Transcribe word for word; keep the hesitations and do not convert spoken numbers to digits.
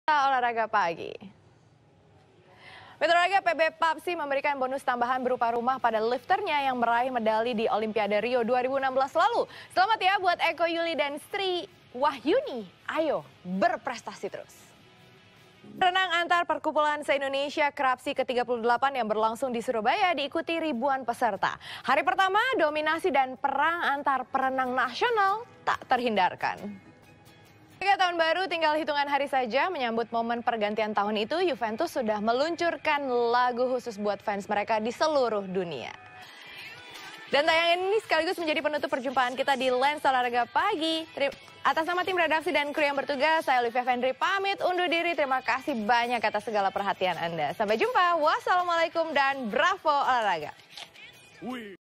Olahraga pagi. Mitra olahraga P B Papsi memberikan bonus tambahan berupa rumah pada lifternya yang meraih medali di Olimpiade Rio dua ribu enam belas lalu. Selamat ya buat Eko Yuli dan Sri Wahyuni. Ayo berprestasi terus. Renang antar perkumpulan se-Indonesia Krapsi ke tiga puluh delapan yang berlangsung di Surabaya diikuti ribuan peserta. Hari pertama dominasi dan perang antar perenang nasional tak terhindarkan. Ketika tahun baru tinggal hitungan hari saja menyambut momen pergantian tahun itu, Juventus sudah meluncurkan lagu khusus buat fans mereka di seluruh dunia. Dan tayangan ini sekaligus menjadi penutup perjumpaan kita di Lensa Olahraga Pagi. Atas nama tim redaksi dan kru yang bertugas, saya Olivia Fendri pamit undur diri. Terima kasih banyak atas segala perhatian Anda. Sampai jumpa, wassalamualaikum dan bravo olahraga. Wih.